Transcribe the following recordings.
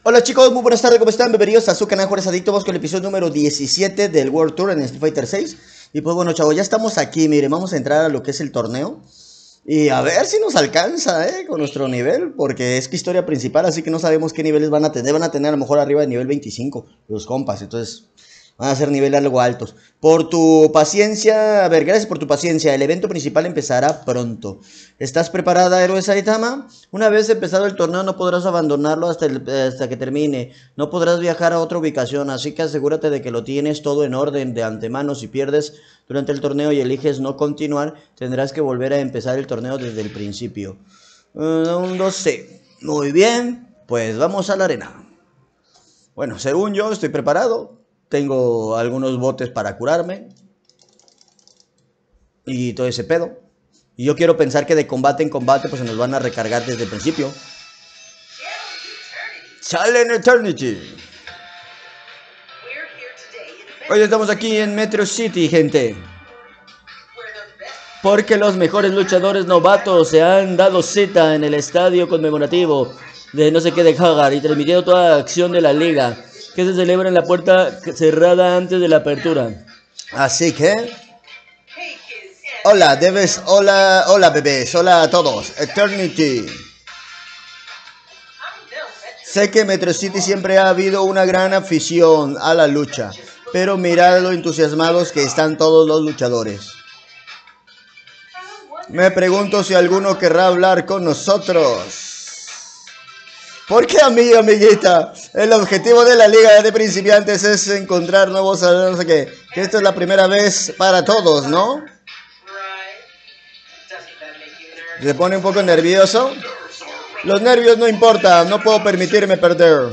Hola chicos, muy buenas tardes, ¿cómo están? Bienvenidos a su canal Juárez Adicto. Vamos con el episodio número 17 del World Tour en Street Fighter 6. Y pues bueno chavos, ya estamos aquí, miren, vamos a entrar a lo que es el torneo. Y a ver si nos alcanza, con nuestro nivel, porque es que historia principal, así que no sabemos qué niveles van a tener. Van a tener a lo mejor arriba de nivel 25 los compas, entonces van a ser niveles algo altos. Por tu paciencia, a ver, gracias por tu paciencia. El evento principal empezará pronto. ¿Estás preparada, héroe Saitama? Una vez empezado el torneo no podrás abandonarlo hasta que termine. No podrás viajar a otra ubicación, así que asegúrate de que lo tienes todo en orden de antemano. Si pierdes durante el torneo y eliges no continuar, tendrás que volver a empezar el torneo desde el principio. Un 12. Muy bien, pues vamos a la arena. Bueno, según yo estoy preparado. Tengo algunos botes para curarme y todo ese pedo. Y yo quiero pensar que de combate en combate pues se nos van a recargar desde el principio. Challenge Eternity. Hoy estamos aquí en Metro City, gente. Porque los mejores luchadores novatos se han dado cita en el estadio conmemorativo de no sé qué de Hagar y transmitiendo toda la acción de la liga, que se celebra en la puerta cerrada antes de la apertura. Así que... Hola, hola bebés, hola a todos. Eternity. Sé que Metro City siempre ha habido una gran afición a la lucha, pero mirad lo entusiasmados que están todos los luchadores. Me pregunto si alguno querrá hablar con nosotros. ¿Por qué a mí, amiguita? El objetivo de la liga de principiantes es encontrar nuevos, no sé qué. Que esto es la primera vez para todos, ¿no? ¿Se pone un poco nervioso? Los nervios no importan, no puedo permitirme perder.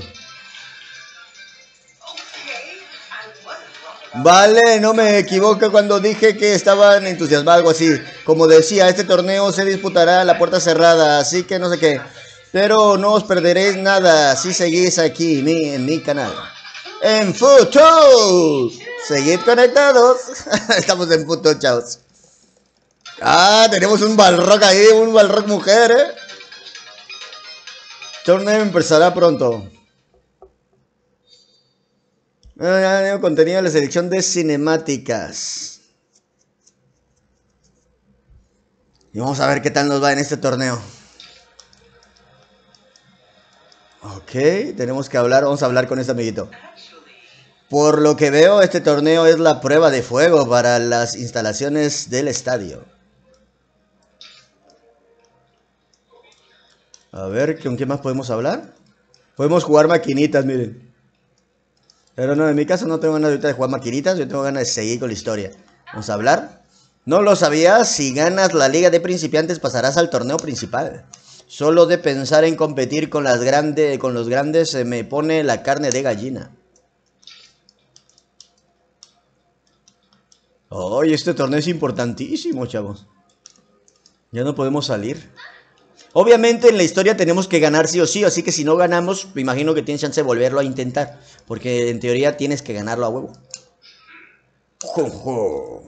Vale, no me equivoco cuando dije que estaban entusiasmados, algo así. Como decía, este torneo se disputará a la puerta cerrada, así que no sé qué. Pero no os perderéis nada si seguís aquí en mi canal. En Futo. Seguid conectados. Estamos en Futo, chavos. Ah, tenemos un Balrog ahí, un Balrog mujer, Torneo empezará pronto. Contenido de la selección de cinemáticas. Y vamos a ver qué tal nos va en este torneo. Ok, tenemos que hablar, vamos a hablar con este amiguito. Por lo que veo, este torneo es la prueba de fuego para las instalaciones del estadio. A ver, ¿con quién más podemos hablar? Podemos jugar maquinitas, miren. Pero no, en mi caso no tengo ganas ahorita de jugar maquinitas, yo tengo ganas de seguir con la historia. Vamos a hablar. No lo sabías, si ganas la liga de principiantes pasarás al torneo principal. Solo de pensar en competir con los grandes se me pone la carne de gallina. Oye, este torneo es importantísimo, chavos. Ya no podemos salir. Obviamente en la historia tenemos que ganar sí o sí, así que si no ganamos, me imagino que tienes chance de volverlo a intentar. Porque en teoría tienes que ganarlo a huevo. ¡Jojo!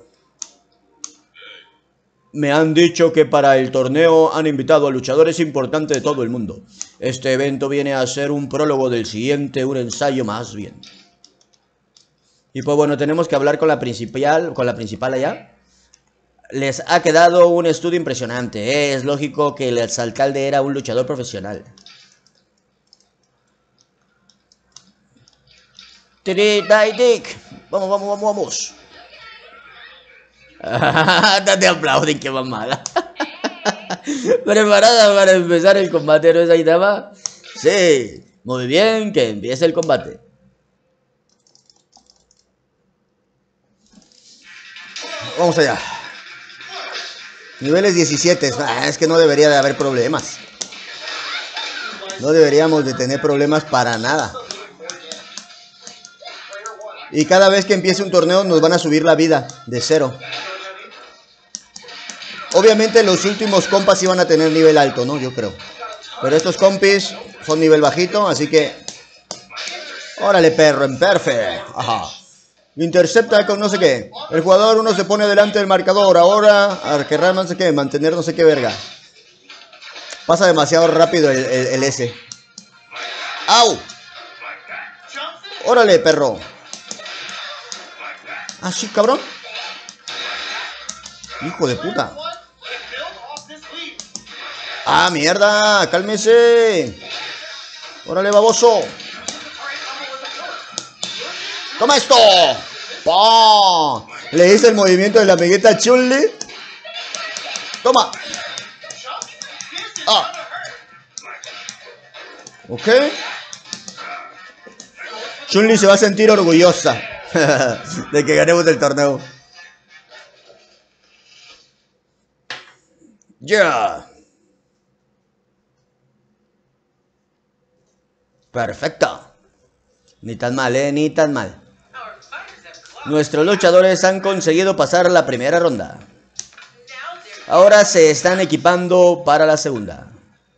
Me han dicho que para el torneo han invitado a luchadores importantes de todo el mundo. Este evento viene a ser un prólogo del siguiente, un ensayo más bien. Y pues bueno, tenemos que hablar con la principal allá. Les ha quedado un estudio impresionante. Es lógico que el exalcalde era un luchador profesional. Dick. Vamos, vamos, vamos, vamos. No te aplauden, qué mamada. ¿Preparada para empezar el combate, no es ahí, dama? Sí, muy bien, que empiece el combate. Vamos allá. Niveles 17, es que no debería de haber problemas. No deberíamos de tener problemas para nada. Y cada vez que empiece un torneo nos van a subir la vida de 0. Obviamente los últimos compas iban a tener nivel alto, ¿no? Yo creo. Pero estos compis son nivel bajito, así que... Órale, perro, en perfect. Ajá. Intercepta con no sé qué. El jugador uno se pone delante del marcador. Ahora querrá no sé qué, mantener no sé qué verga. Pasa demasiado rápido el S. ¡Au! Órale, perro. Ah, sí, cabrón. Hijo de puta. Ah, mierda. Cálmese. Órale, baboso. ¡Toma esto! ¡Pah! Le hice el movimiento de la amiguita Chun-Li. ¡Toma! Ah. Ok. Chun-Li se va a sentir orgullosa de que ganemos el torneo. Ya. Yeah. Perfecto. Ni tan mal, ni tan mal. Nuestros luchadores han conseguido pasar la primera ronda. Ahora se están equipando para la segunda.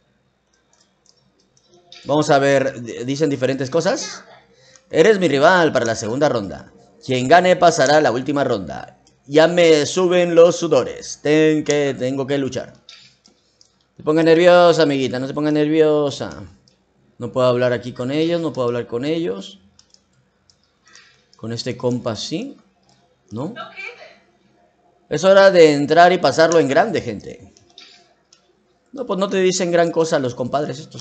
Vamos a ver, dicen diferentes cosas. Eres mi rival para la segunda ronda. Quien gane pasará a la última ronda. Ya me suben los sudores. Tengo que luchar. No se ponga nerviosa, amiguita, no se ponga nerviosa. No puedo hablar aquí con ellos, no puedo hablar con ellos. Con este compa sí, ¿no? Es hora de entrar y pasarlo en grande, gente. No, pues no te dicen gran cosa los compadres estos.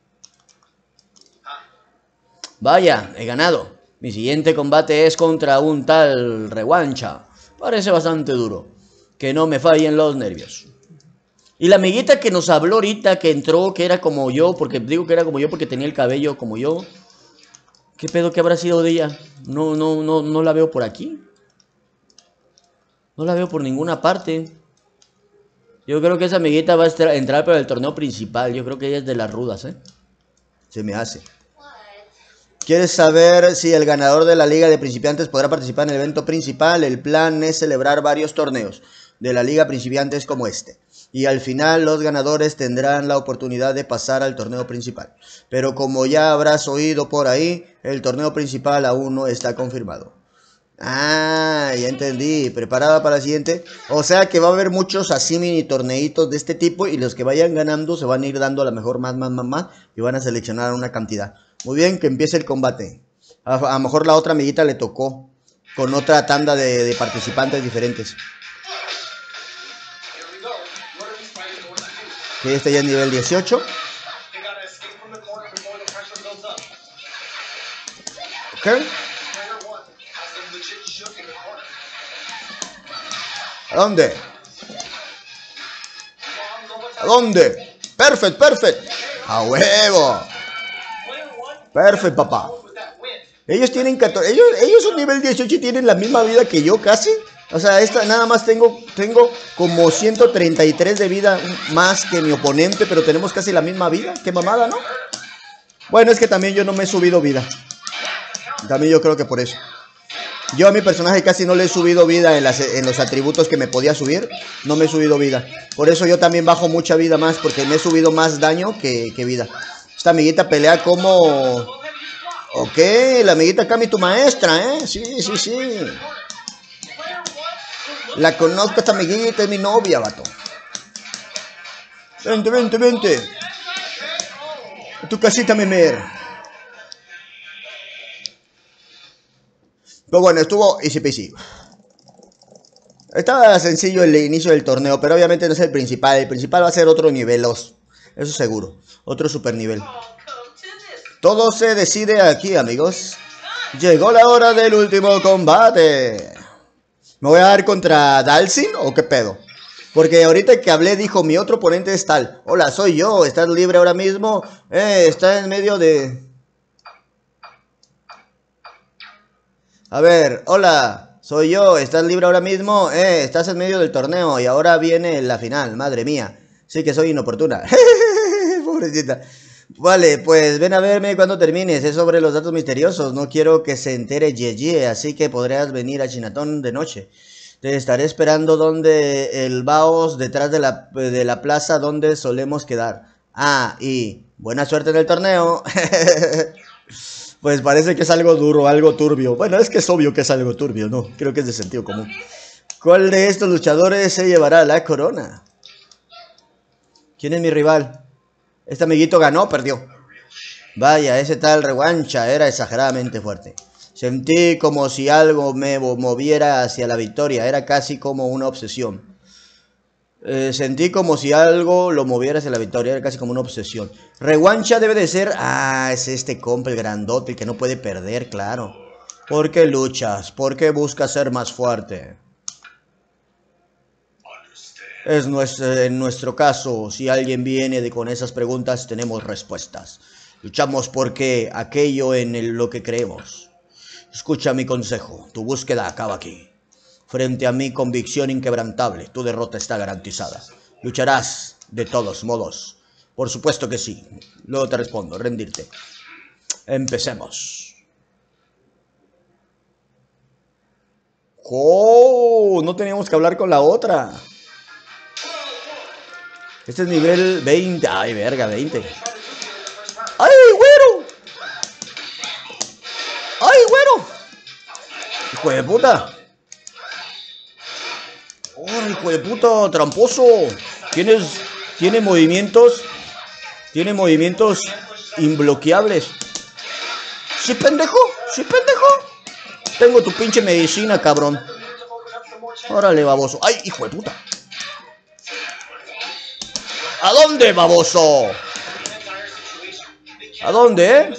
Vaya, he ganado. Mi siguiente combate es contra un tal Rewancha. Parece bastante duro. Que no me fallen los nervios. Y la amiguita que nos habló ahorita, que entró, que era como yo, porque digo que era como yo porque tenía el cabello como yo. ¿Qué pedo que habrá sido de ella? No la veo por aquí. No la veo por ninguna parte. Yo creo que esa amiguita va a entrar para el torneo principal. Yo creo que ella es de las rudas, ¿eh? Se me hace. ¿Quieres saber si el ganador de la Liga de Principiantes podrá participar en el evento principal? El plan es celebrar varios torneos de la Liga Principiantes como este. Y al final los ganadores tendrán la oportunidad de pasar al torneo principal. Pero como ya habrás oído por ahí, el torneo principal aún no está confirmado. Ah, ya entendí. ¿Preparada para la siguiente? O sea que va a haber muchos así mini torneitos de este tipo y los que vayan ganando se van a ir dando a lo mejor más y van a seleccionar una cantidad. Muy bien, que empiece el combate. A lo mejor la otra amiguita le tocó con otra tanda de participantes diferentes. Que este ya es nivel 18. Ok. ¿A dónde? ¿A dónde? Perfect. A huevo. Perfect, papá. Ellos tienen 14. Ellos son nivel 18 y tienen la misma vida que yo casi. O sea, esta nada más tengo como 133 de vida más que mi oponente, pero tenemos casi la misma vida. Qué mamada, ¿no? Bueno, es que también yo no me he subido vida. También yo creo que por eso. Yo a mi personaje casi no le he subido vida en los atributos que me podía subir. No me he subido vida. Por eso yo también bajo mucha vida más, porque me he subido más daño que vida. Esta amiguita pelea como... Ok, la amiguita Cami, tu maestra, ¿eh? Sí. La conozco, esta amiguita, es mi novia, vato. Vente. A tu casita, memer. Pero bueno, estuvo easy peasy. Estaba sencillo el inicio del torneo, pero obviamente no es el principal. El principal va a ser otro nivel 2. Eso seguro. Otro super nivel. Todo se decide aquí, amigos. Llegó la hora del último combate. ¿Me voy a dar contra Dalsin o qué pedo? Porque ahorita que hablé dijo, mi otro oponente es tal. Hola, soy yo. ¿Estás libre ahora mismo? Está en medio de... A ver, hola, soy yo. ¿Estás libre ahora mismo? Estás en medio del torneo y ahora viene la final. Madre mía. Sí que soy inoportuna. Pobrecita. Vale, pues ven a verme cuando termines. Es sobre los datos misteriosos. No quiero que se entere Yeji, así que podrás venir a Chinatón de noche. Te estaré esperando donde el Baos, detrás de la plaza donde solemos quedar. Ah, y buena suerte en el torneo. Pues parece que es algo duro, algo turbio. Bueno, es que es obvio que es algo turbio, ¿no? Creo que es de sentido común. ¿Cuál de estos luchadores se llevará la corona? ¿Quién es mi rival? ¿Este amiguito ganó o perdió? Vaya, ese tal revancha era exageradamente fuerte. Sentí como si algo me moviera hacia la victoria, era casi como una obsesión. Sentí como si algo lo moviera hacia la victoria, era casi como una obsesión. Rewancha debe de ser... Ah, es este compa, el grandote, el que no puede perder, claro. ¿Por qué luchas? ¿Por qué buscas ser más fuerte? En nuestro caso, si alguien viene con esas preguntas, tenemos respuestas. Luchamos porque aquello en lo que creemos. Escucha mi consejo, tu búsqueda acaba aquí. Frente a mi convicción inquebrantable, tu derrota está garantizada. Lucharás de todos modos. Por supuesto que sí. Luego te respondo, rendirte. Empecemos. ¡Oh! No teníamos que hablar con la otra. Este es nivel 20. Ay, verga, 20. ¡Ay, güero! ¡Ay, güero! ¡Hijo de puta! ¡Oh, hijo de puta! ¡Tramposo! Tiene movimientos. Tiene movimientos imbloqueables. ¿Sí, pendejo? ¿Sí, pendejo? Tengo tu pinche medicina, cabrón. Órale, baboso. ¡Ay, hijo de puta! ¿A dónde, baboso? ¿A dónde,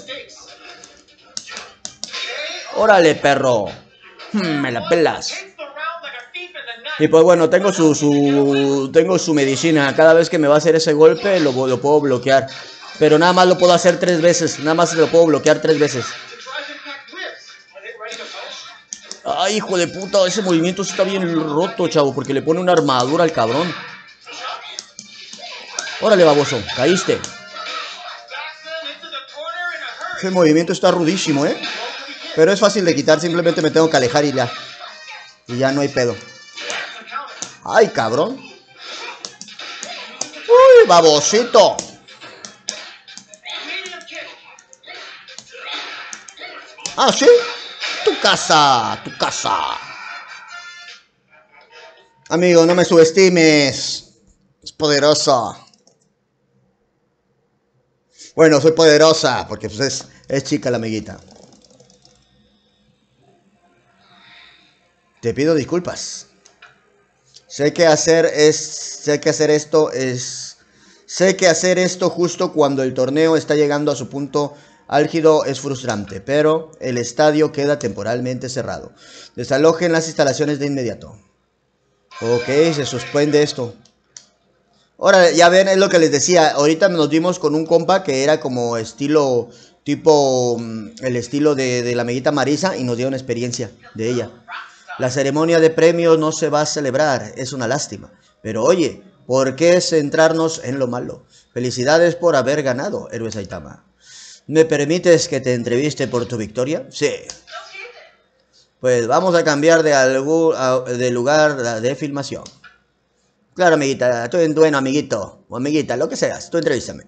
Órale, perro. Me la pelas. Y pues bueno, tengo su medicina. Cada vez que me va a hacer ese golpe lo puedo bloquear. Pero nada más lo puedo hacer 3 veces. Nada más lo puedo bloquear 3 veces. Ay, hijo de puta, ese movimiento está bien roto, chavo, porque le pone una armadura al cabrón. Órale, baboso, caíste. Ese movimiento está rudísimo, pero es fácil de quitar, simplemente me tengo que alejar y ya. Y ya no hay pedo. Ay, cabrón. Uy, babosito. Ah, ¿sí? Tu casa, tu casa. Amigo, no me subestimes. Es poderosa. Bueno, soy poderosa, porque pues es chica la amiguita. Te pido disculpas. Sé que hacer esto justo cuando el torneo está llegando a su punto álgido es frustrante, pero el estadio queda temporalmente cerrado. Desalojen las instalaciones de inmediato. Ok, se suspende esto. Ahora, ya ven, es lo que les decía. Ahorita nos dimos con un compa que era como estilo, tipo, el estilo de la amiguita Marisa, y nos dieron experiencia de ella. La ceremonia de premios no se va a celebrar, es una lástima. Pero oye, ¿por qué centrarnos en lo malo? Felicidades por haber ganado, héroe Saitama. ¿Me permites que te entreviste por tu victoria? Sí. Pues vamos a cambiar de lugar de filmación. Claro, amiguita, estoy bueno, amiguito, o amiguita, lo que seas, tú entrevístame.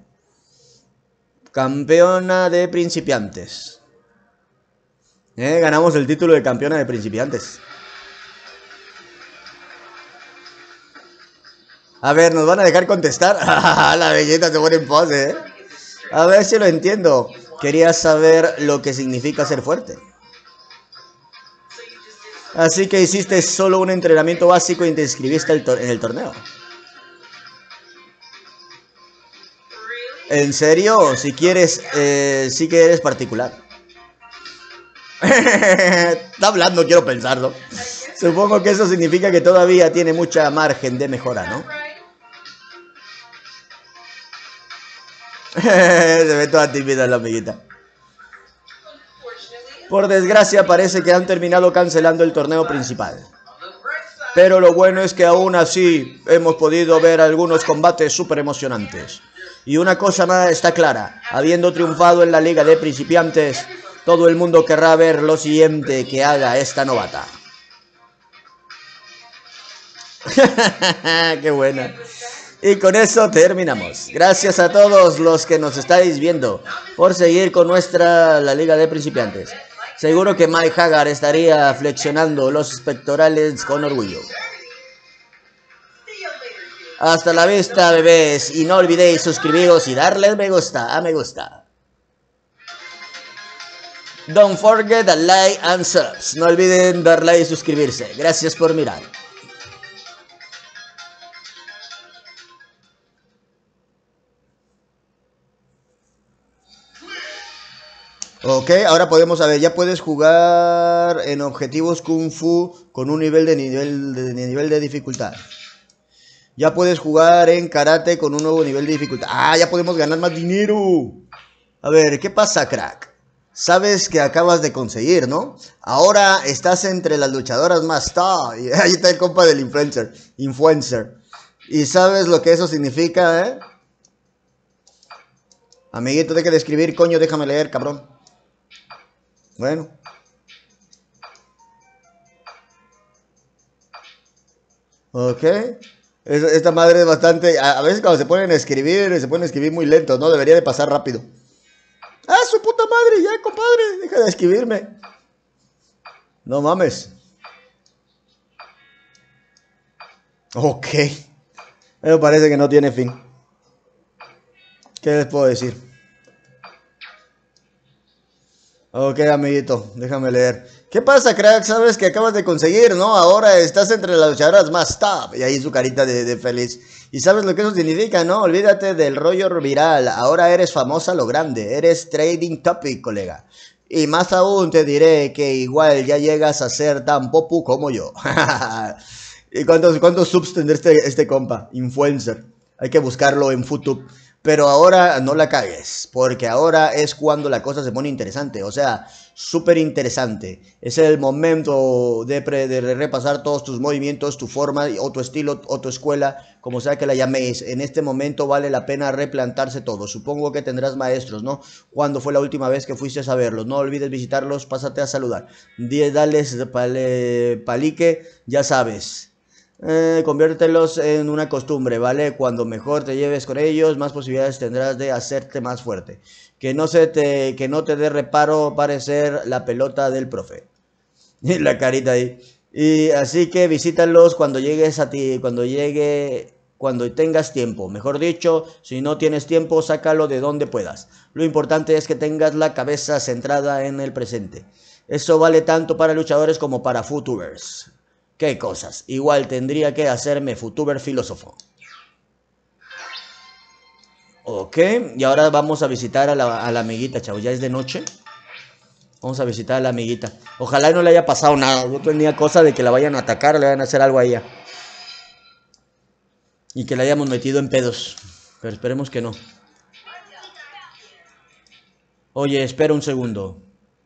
Campeona de principiantes. Ganamos el título de campeona de principiantes. A ver, ¿nos van a dejar contestar? La belleza se pone en pose, A ver si lo entiendo. Quería saber lo que significa ser fuerte. Así que hiciste solo un entrenamiento básico y te inscribiste en el torneo. ¿En serio? Si quieres, sí que eres particular. Está hablando, quiero pensarlo. Supongo que eso significa que todavía tiene mucha margen de mejora, ¿no? Se ve toda tímida la amiguita. Por desgracia parece que han terminado cancelando el torneo principal. Pero lo bueno es que aún así hemos podido ver algunos combates súper emocionantes. Y una cosa más está clara, habiendo triunfado en la liga de principiantes, todo el mundo querrá ver lo siguiente que haga esta novata. ¡Qué buena! Y con eso terminamos. Gracias a todos los que nos estáis viendo por seguir con la liga de principiantes. Seguro que Mike Hagar estaría flexionando los pectorales con orgullo. Hasta la vista, bebés. Y no olvidéis suscribiros y darle me gusta. Don't forget the like and subs. No olviden dar like y suscribirse. Gracias por mirar. Ok, ahora podemos saber, ya puedes jugar en objetivos Kung Fu con un nivel de dificultad. Ya puedes jugar en karate con un nuevo nivel de dificultad. Ah, ya podemos ganar más dinero. A ver, ¿qué pasa, crack? Sabes que acabas de conseguir, ¿no? Ahora estás entre las luchadoras más top. Y ahí está el compa del influencer. ¿Y sabes lo que eso significa, eh? Amiguito, deja de escribir, coño, déjame leer, cabrón. Bueno. Ok. Esta madre es bastante... A veces cuando se ponen a escribir muy lento, ¿no? Debería de pasar rápido. ¡Ah, su puta madre! Ya, compadre, deja de escribirme. No mames. Ok. Eso parece que no tiene fin. ¿Qué les puedo decir? Ok, amiguito, déjame leer. ¿Qué pasa, crack? Sabes que acabas de conseguir, ¿no? Ahora estás entre las luchadoras más top. Y ahí su carita de feliz. Y sabes lo que eso significa, ¿no? Olvídate del rollo viral. Ahora eres famosa a lo grande. Eres trading topic, colega. Y más aún te diré que igual ya llegas a ser tan popu como yo. ¿Y cuántos subs tendrá este compa? Influencer. Hay que buscarlo en YouTube. Pero ahora no la cagues, porque ahora es cuando la cosa se pone interesante, o sea, súper interesante. Es el momento de repasar todos tus movimientos, tu forma, o tu estilo, o tu escuela, como sea que la llaméis. En este momento vale la pena replantarse todo. Supongo que tendrás maestros, ¿no? ¿Cuándo fue la última vez que fuiste a verlos? No olvides visitarlos, pásate a saludar. Dales palique, ya sabes. Conviértelos en una costumbre, ¿vale? Cuando mejor te lleves con ellos, más posibilidades tendrás de hacerte más fuerte. Que no te dé reparo parecer la pelota del profe. Y la carita ahí. Y así que visítalos cuando llegues a ti, cuando tengas tiempo. Mejor dicho, si no tienes tiempo, sácalo de donde puedas. Lo importante es que tengas la cabeza centrada en el presente. Eso vale tanto para luchadores como para futubers. ¿Qué cosas? Igual tendría que hacerme futuber filósofo. Ok, y ahora vamos a visitar a la amiguita, chavos. Ya es de noche. Vamos a visitar a la amiguita. Ojalá no le haya pasado nada. Yo tenía cosa de que la vayan a atacar o le vayan a hacer algo a ella. Y que la hayamos metido en pedos. Pero esperemos que no. Oye, espera un segundo.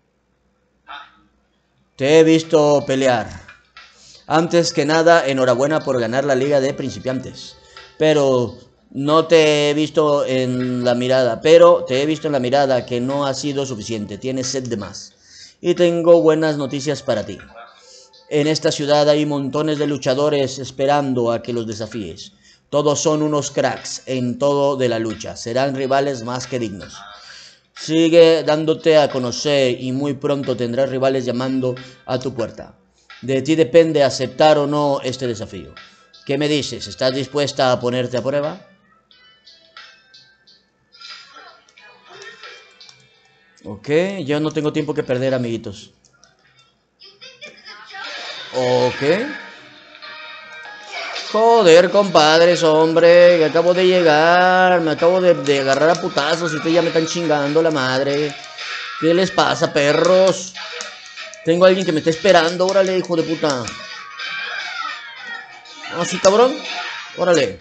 Te he visto pelear. Antes que nada, enhorabuena por ganar la Liga de Principiantes. Pero no te he visto en la mirada. Pero te he visto en la mirada que no ha sido suficiente. Tienes sed de más. Y tengo buenas noticias para ti. En esta ciudad hay montones de luchadores esperando a que los desafíes. Todos son unos cracks en todo de la lucha. Serán rivales más que dignos. Sigue dándote a conocer y muy pronto tendrás rivales llamando a tu puerta. De ti depende aceptar o no este desafío. ¿Qué me dices? ¿Estás dispuesta a ponerte a prueba? Ok, yo no tengo tiempo que perder, amiguitos. Ok. Joder, compadres, hombre, que acabo de llegar, me acabo de agarrar a putazos y ustedes ya me están chingando la madre. ¿Qué les pasa, perros? Tengo a alguien que me está esperando, órale, hijo de puta. ¿Ah, sí, cabrón? Órale.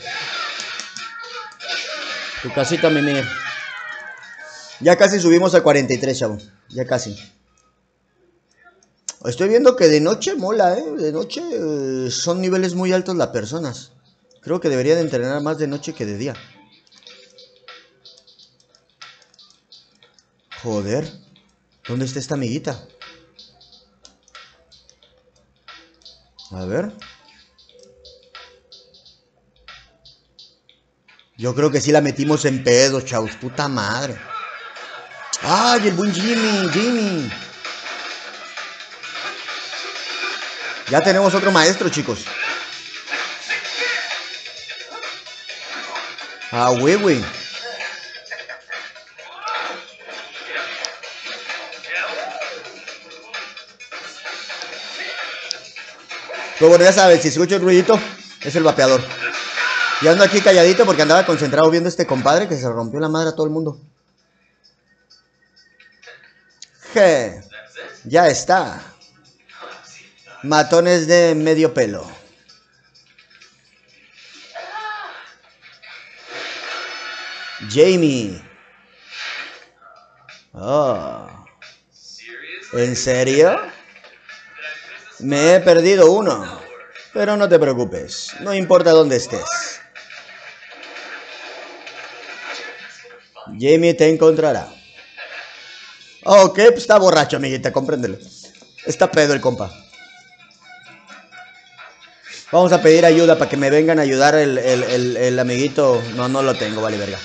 Tu casita, meme. Ya casi subimos a 43, chavo. Ya casi. Estoy viendo que de noche mola, ¿eh? De noche son niveles muy altos las personas. Creo que debería de entrenar más de noche que de día. Joder. ¿Dónde está esta amiguita? A ver. Yo creo que sí la metimos en pedos, chavos. Puta madre. ¡Ay, el buen Jimmy! Ya tenemos otro maestro, chicos. Ah, güey. Pero bueno, ya sabes, si escucho el ruidito, es el vapeador. Y ando aquí calladito porque andaba concentrado viendo a este compadre que se rompió la madre a todo el mundo. Je, ya está. Matones de medio pelo. Jamie. Oh. ¿En serio? Me he perdido uno. Pero no te preocupes, no importa dónde estés. Jamie te encontrará. Ok, pues está borracho, amiguita, compréndelo. Está pedo el compa. Vamos a pedir ayuda para que me vengan a ayudar el amiguito. No lo tengo, vale verga.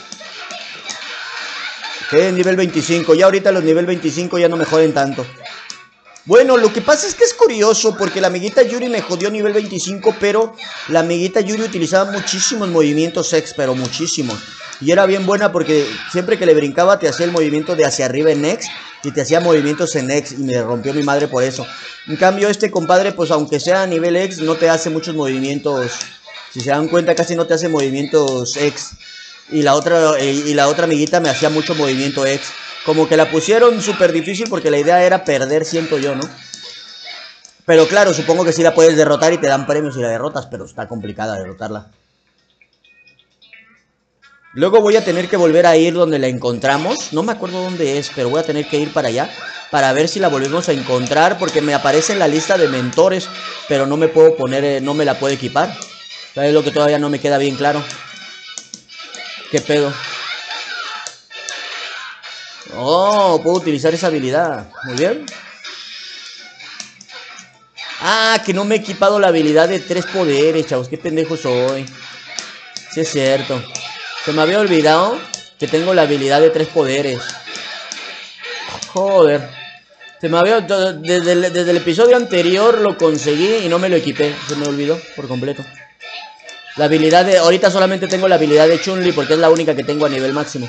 Ok, nivel 25. Ya ahorita los nivel 25 ya no me joden tanto. Bueno, lo que pasa es que es curioso porque la amiguita Yuri me jodió nivel 25, pero la amiguita Yuri utilizaba muchísimos movimientos X, pero muchísimos. Y era bien buena porque siempre que le brincaba te hacía el movimiento de hacia arriba en X y te hacía movimientos en X y me rompió mi madre por eso. En cambio este compadre, pues aunque sea a nivel X, no te hace muchos movimientos. Si se dan cuenta, casi no te hace movimientos X. Y la otra amiguita me hacía mucho movimiento X. Como que la pusieron súper difícil porque la idea era perder, siento yo, ¿no? Pero claro, supongo que sí la puedes derrotar y te dan premios si la derrotas, pero está complicada derrotarla. Luego voy a tener que volver a ir donde la encontramos. No me acuerdo dónde es, pero voy a tener que ir para allá para ver si la volvemos a encontrar, porque me aparece en la lista de mentores, pero no me puedo poner, no me la puedo equipar. Es lo que todavía no me queda bien claro. ¿Qué pedo? Oh, puedo utilizar esa habilidad. Muy bien. Ah, que no me he equipado la habilidad de 3 poderes, chavos. Qué pendejo soy. Sí es cierto. Se me había olvidado que tengo la habilidad de 3 poderes. Joder. Se me había... Desde el episodio anterior lo conseguí y no me lo equipé. Se me olvidó por completo. La habilidad de... Ahorita solamente tengo la habilidad de Chun-Li porque es la única que tengo a nivel máximo.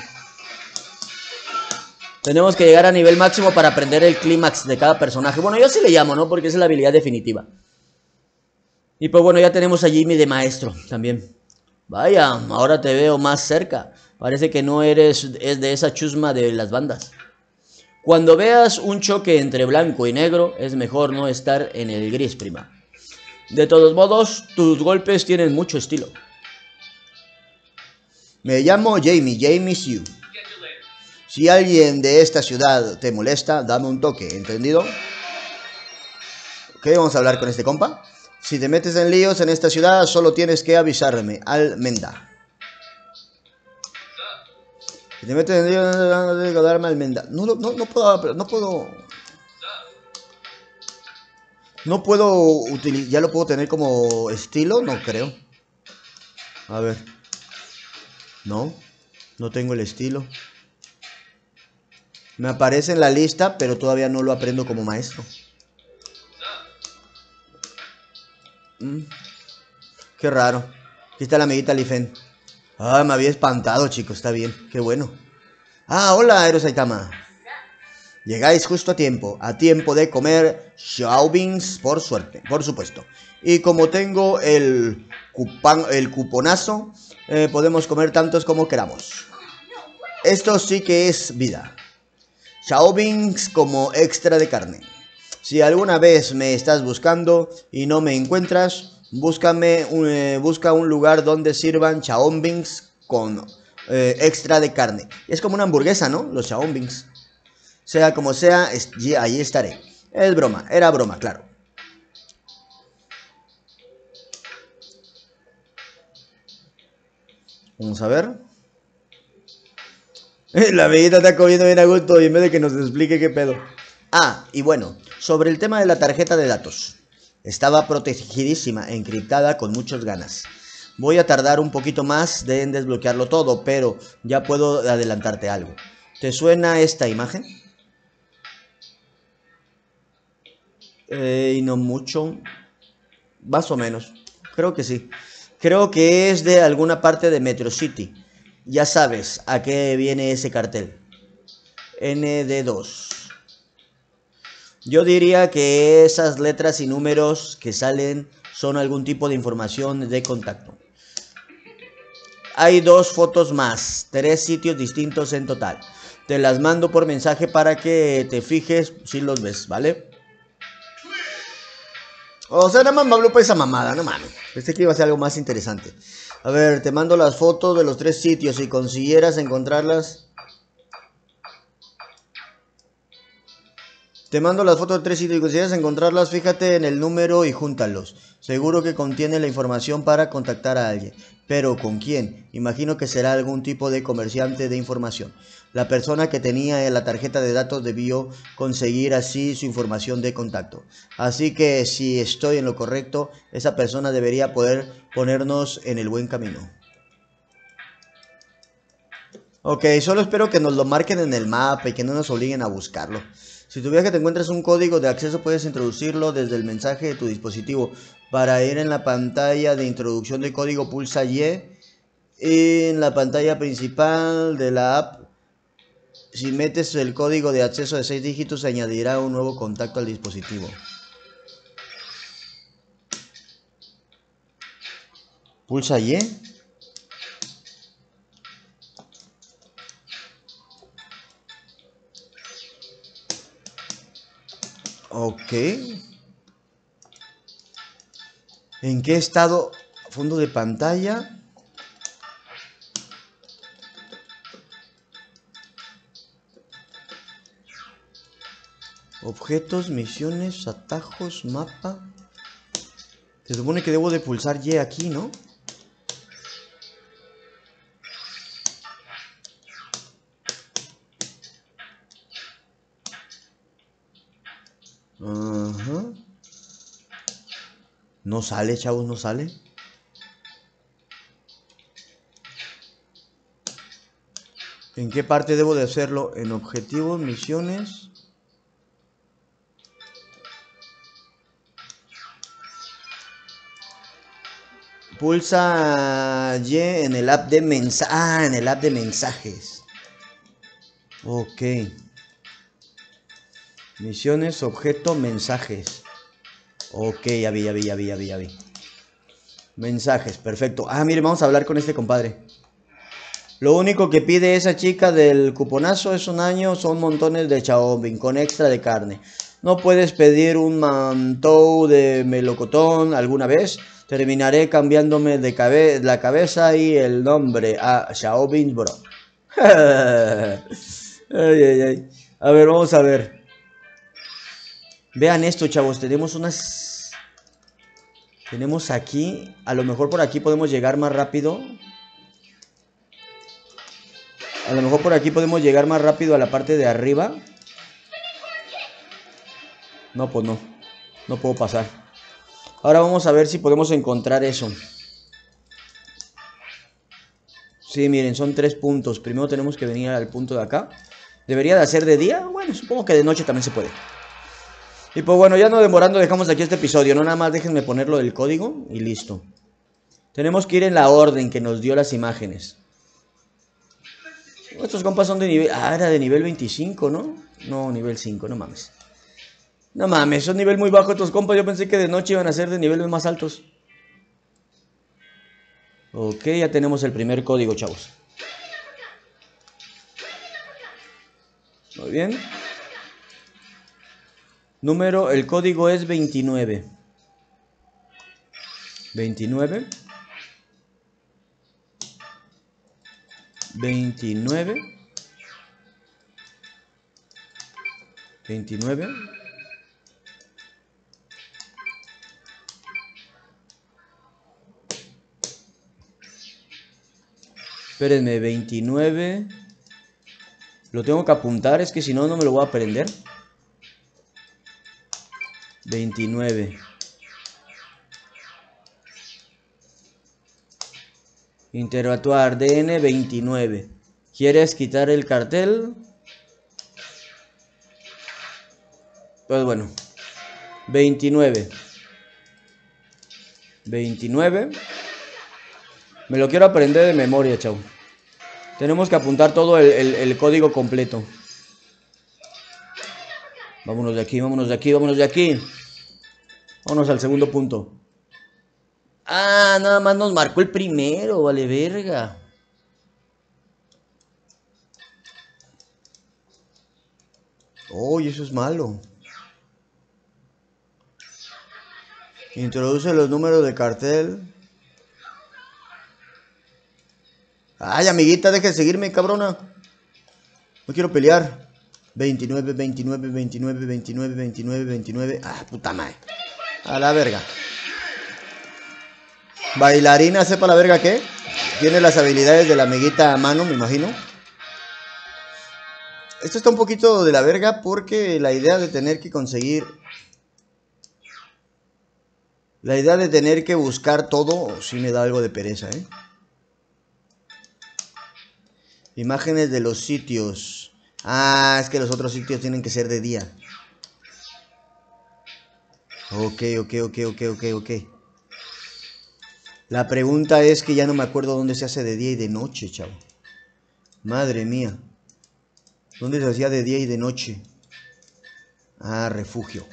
Tenemos que llegar a nivel máximo para aprender el clímax de cada personaje. Bueno, yo sí le llamo, ¿no? Porque esa es la habilidad definitiva. Y pues bueno, ya tenemos a Jimmy de maestro también. Vaya, ahora te veo más cerca. Parece que no eres es de esa chusma de las bandas. Cuando veas un choque entre blanco y negro, es mejor no estar en el gris, prima. De todos modos, tus golpes tienen mucho estilo. Me llamo Jamie, Jamie Siu. Si alguien de esta ciudad te molesta, dame un toque, ¿entendido? Ok, vamos a hablar con este compa. Si te metes en líos en esta ciudad, solo tienes que avisarme, Almenda. Si te metes en líos, darme Almenda. No puedo utilizar, ya lo puedo tener como estilo, no creo. A ver. No tengo el estilo. Me aparece en la lista, pero todavía no lo aprendo como maestro. Qué raro. Aquí está la amiguita Lifen. Ah, me había espantado, chicos. Está bien. Qué bueno. Ah, hola, Ero Saitama. Llegáis justo a tiempo de comer Xiaobings, por suerte, por supuesto. Y como tengo el cuponazo, podemos comer tantos como queramos. Esto sí que es vida. Xiaobings como extra de carne. Si alguna vez me estás buscando y no me encuentras, busca un lugar donde sirvan Xiaobings con extra de carne. Es como una hamburguesa, ¿no? Los Xiaobings. Sea como sea, ahí estaré. Es broma, era broma, claro. Vamos a ver. La amiguita está comiendo bien a gusto y en vez de que nos explique qué pedo. Ah, y bueno, sobre el tema de la tarjeta de datos. Estaba protegidísima, encriptada con muchas ganas. Voy a tardar un poquito más en desbloquearlo todo, pero ya puedo adelantarte algo. ¿Te suena esta imagen? Y no mucho. Más o menos. Creo que sí. Creo que es de alguna parte de Metro City. Ya sabes a qué viene ese cartel. ND2. Yo diría que esas letras y números que salen son algún tipo de información de contacto. Hay 2 fotos más, 3 sitios distintos en total. Te las mando por mensaje para que te fijes si los ves, ¿vale? O sea, nada más me habló por esa mamada, no mames. Pensé que iba a ser algo más interesante. A ver, te mando las fotos de los 3 sitios. Si consiguieras encontrarlas... Te mando las fotos de 3 sitios y consiguieras encontrarlas, fíjate en el número y júntalos. Seguro que contiene la información para contactar a alguien. Pero ¿con quién? Imagino que será algún tipo de comerciante de información. La persona que tenía la tarjeta de datos debió conseguir así su información de contacto. Así que si estoy en lo correcto, esa persona debería poder ponernos en el buen camino. Ok, solo espero que nos lo marquen en el mapa y que no nos obliguen a buscarlo. Si tu viaje te encuentras un código de acceso, puedes introducirlo desde el mensaje de tu dispositivo. Para ir en la pantalla de introducción de código, pulsa Y. En la pantalla principal de la app, si metes el código de acceso de 6 dígitos, se añadirá un nuevo contacto al dispositivo. Pulsa Y. Ok. ¿En qué estado? Fondo de pantalla. Objetos, misiones, atajos, mapa. Se supone que debo de pulsar Y aquí, ¿no? Ajá. No sale, chavos, no sale. ¿En qué parte debo de hacerlo? En objetivos, misiones. Pulsa Y en el app de mensajes. Ah, en el app de mensajes. Ok. Misiones, objeto, mensajes. Ok, ya vi. Mensajes, perfecto. Ah, mire, vamos a hablar con este compadre. Lo único que pide esa chica del cuponazo es un año, son montones de chaombing con extra de carne. ¿No puedes pedir un mantou de melocotón alguna vez? Terminaré cambiándome de la cabeza y el nombre a Xiaobin Bro. Ay. A ver, vamos a ver. Vean esto, chavos. Tenemos aquí. A lo mejor por aquí podemos llegar más rápido. A lo mejor por aquí podemos llegar más rápido a la parte de arriba. No, pues no. No puedo pasar. Ahora vamos a ver si podemos encontrar eso. Sí, miren, son 3 puntos. Primero tenemos que venir al punto de acá. ¿Debería de hacer de día? Bueno, supongo que de noche también se puede. Y pues bueno, ya no demorando, dejamos aquí este episodio. No, nada más déjenme ponerlo del código y listo. Tenemos que ir en la orden que nos dio las imágenes. Estos compas son de nivel... Ah, era de nivel 25, ¿no? No, nivel 5, no mames. No mames, son nivel muy bajo estos compas. Yo pensé que de noche iban a ser de niveles más altos. Ok, ya tenemos el primer código, chavos. Muy bien. El código es 29. 29. 29. 29. Espérenme, 29. Lo tengo que apuntar, es que si no, no me lo voy a aprender. 29. Interactuar, DN 29. ¿Quieres quitar el cartel? Pues bueno. 29. 29. Me lo quiero aprender de memoria, chao. Tenemos que apuntar todo el código completo. Vámonos de aquí, vámonos de aquí, vámonos de aquí. Vámonos al segundo punto. Ah, nada más nos marcó el primero, vale verga. Uy, eso es malo. Introduce los números de cartel. Ay, amiguita, deja de seguirme, cabrona. No quiero pelear. 29, 29, 29, 29, 29, 29. Ah, puta madre. A la verga. Bailarina, sepa la verga qué. Tiene las habilidades de la amiguita a mano, me imagino. Esto está un poquito de la verga porque la idea de tener que conseguir... La idea de tener que buscar todo sí me da algo de pereza, ¿eh? Imágenes de los sitios. Ah, es que los otros sitios tienen que ser de día. Ok. La pregunta es que ya no me acuerdo dónde se hace de día y de noche, chavo. Madre mía. ¿Dónde se hacía de día y de noche? Ah, refugio.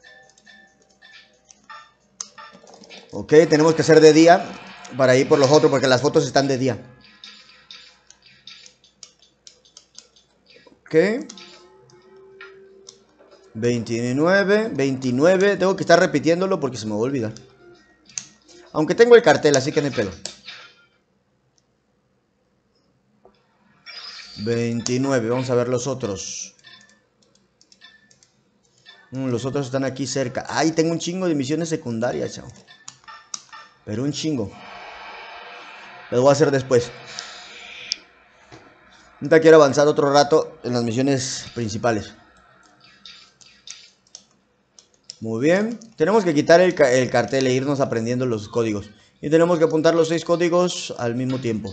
Ok, tenemos que hacer de día para ir por los otros porque las fotos están de día. Ok. 29, 29. Tengo que estar repitiéndolo porque se me va a olvidar. Aunque tengo el cartel, así que no hay pedo. 29, vamos a ver los otros. Los otros están aquí cerca. Ay, tengo un chingo de misiones secundarias, chavo. Pero un chingo. Lo voy a hacer después. Ahorita quiero avanzar otro rato en las misiones principales. Muy bien. Tenemos que quitar el cartel e irnos aprendiendo los códigos. Y tenemos que apuntar los 6 códigos al mismo tiempo.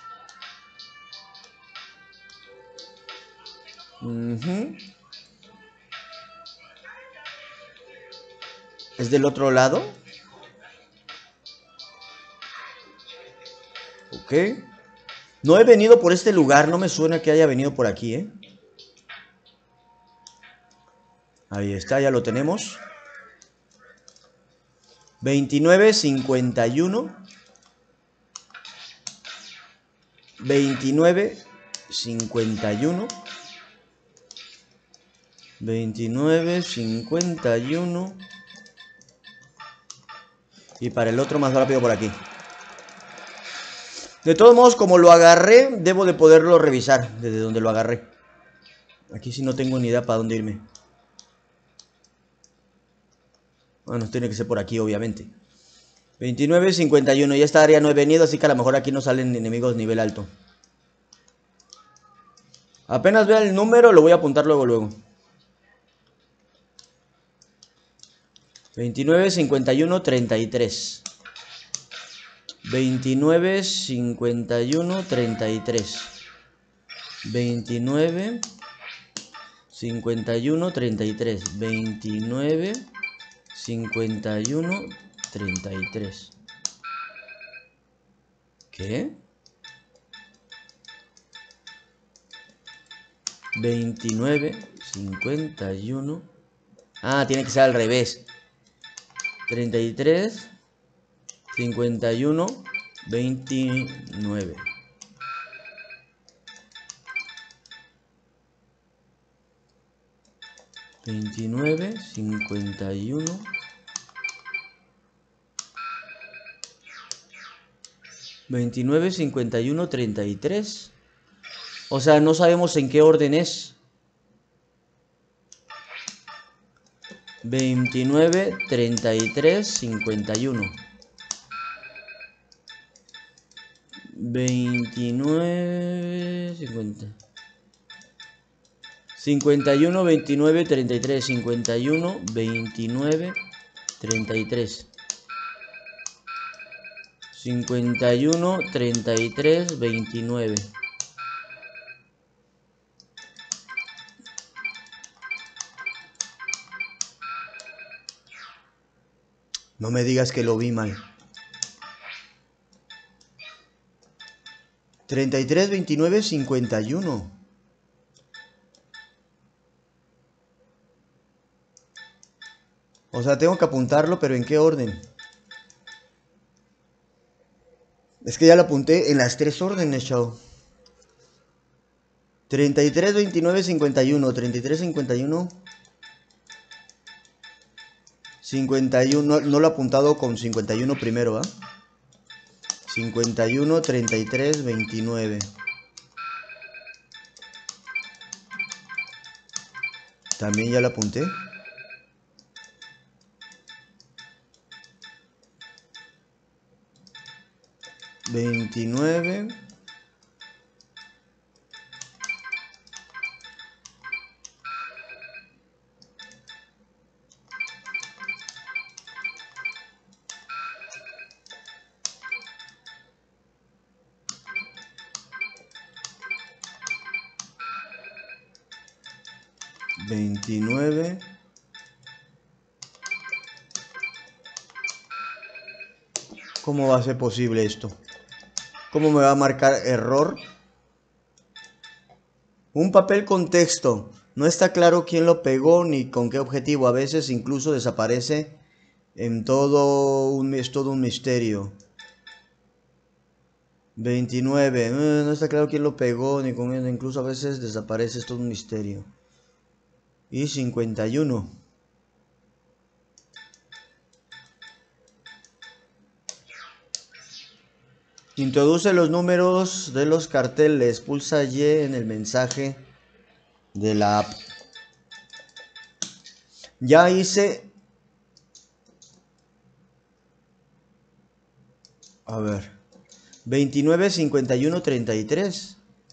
¿Es del otro lado? Ok. No he venido por este lugar. No me suena que haya venido por aquí, ¿eh? Ahí está, ya lo tenemos. 29, 51. 29, 51. 29, 51. Y para el otro más rápido por aquí. De todos modos, como lo agarré, debo de poderlo revisar desde donde lo agarré. Aquí sí no tengo ni idea para dónde irme. Bueno, tiene que ser por aquí, obviamente. 29, 51. Y esta área no he venido, así que a lo mejor aquí no salen enemigos nivel alto. Apenas vea el número, lo voy a apuntar luego. 29, 51, 33. 29, 51, 33. 29, 51, 33. 29, 51, 33. ¿Qué? 29, 51. Ah, tiene que ser al revés. 33, 51, 29. 29, 51. 29, 51, 33. O sea, no sabemos en qué orden es. 29, 33, 51. 29, 50. 51, 29, 33. 51, 29, 33. 51, 33, 29. No me digas que lo vi mal. 33, 29, 51. O sea, tengo que apuntarlo, pero ¿en qué orden? Es que ya lo apunté en las 3 órdenes, chao. 33, 29, 51. 33, 51. 51. No lo he apuntado con 51 primero, ¿ah? 51, 33, 29. También ya lo apunté. 29. 29. ¿Cómo va a ser posible esto? ¿Cómo me va a marcar error? Un papel con texto. No está claro quién lo pegó ni con qué objetivo. A veces incluso desaparece en es todo un misterio. 29. No está claro quién lo pegó ni con él. Incluso a veces desaparece, es todo un misterio. Y 51. Introduce los números de los carteles. Pulsa Y en el mensaje de la app. Ya hice... A ver. 29, 51, 33.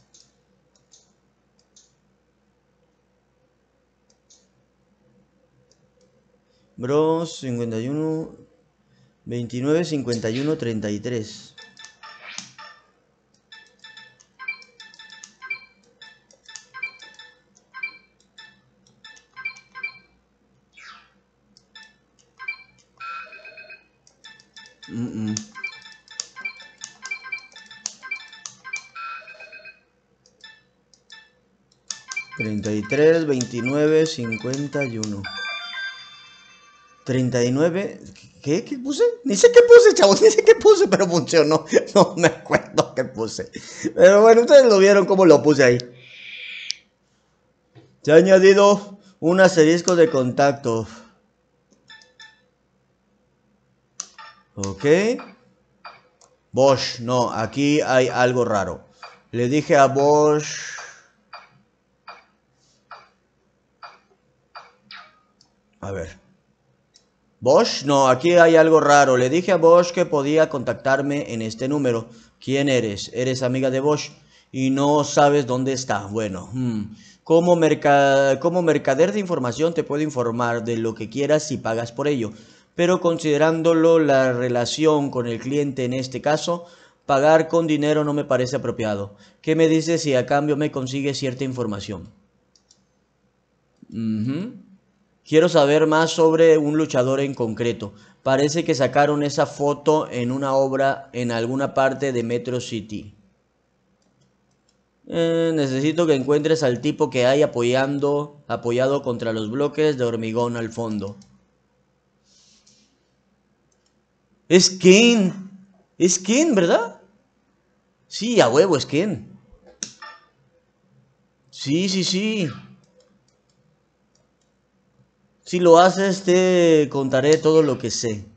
Bros, 51, 29, 51, 33. Mm, mm. 33, 29, 51. 39. ¿Qué puse? Ni sé qué puse, chavos, ni sé qué puse, pero funcionó. No me acuerdo qué puse. Pero bueno, ustedes lo vieron cómo lo puse ahí. Se ha añadido un asterisco de contacto. Ok. Bosch, no, aquí hay algo raro. Le dije a Bosch... A ver. Bosch, no, aquí hay algo raro. Le dije a Bosch que podía contactarme en este número. ¿Quién eres? ¿Eres amiga de Bosch? Y no sabes dónde está. Bueno, como mercader de información te puedo informar de lo que quieras si pagas por ello. Pero considerándolo la relación con el cliente en este caso, pagar con dinero no me parece apropiado. ¿Qué me dices si a cambio me consigues cierta información? Quiero saber más sobre un luchador en concreto. Parece que sacaron esa foto en una obra en alguna parte de Metro City. Necesito que encuentres al tipo que hay apoyado contra los bloques de hormigón al fondo. Es Ken. Es Ken, ¿verdad? Sí, a huevo, es Ken. Sí, sí, sí. Si lo haces, te contaré todo lo que sé.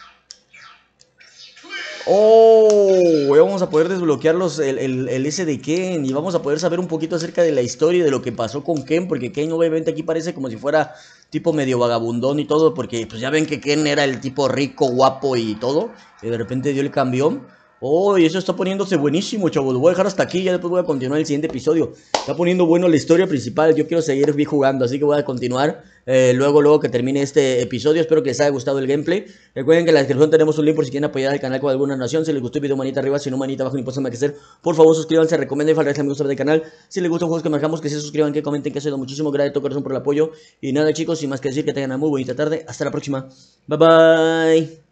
Oh, vamos a poder desbloquear el S de Ken y vamos a poder saber un poquito acerca de la historia y de lo que pasó con Ken, porque Ken obviamente aquí parece como si fuera tipo medio vagabundón y todo, porque pues ya ven que Ken era el tipo rico, guapo y todo, y de repente dio el cambión. Oh, y eso está poniéndose buenísimo, chavos. Lo voy a dejar hasta aquí, ya después voy a continuar el siguiente episodio. Está poniendo bueno la historia principal, yo quiero seguir jugando, así que voy a continuar luego que termine este episodio. Espero que les haya gustado el gameplay. Recuerden que en la descripción tenemos un link por si quieren apoyar al canal con alguna donación. Si les gustó el video, manita arriba, si no, manita abajo, ni por que hacer. Por favor, suscríbanse, recomienden y faltarles amigos del canal. Si les gustan juegos que marcamos, que se suscriban, que comenten, que ha sido muchísimo gracias de todo corazón por el apoyo. Y nada, chicos, sin más que decir, que tengan una muy bonita tarde. Hasta la próxima. Bye bye.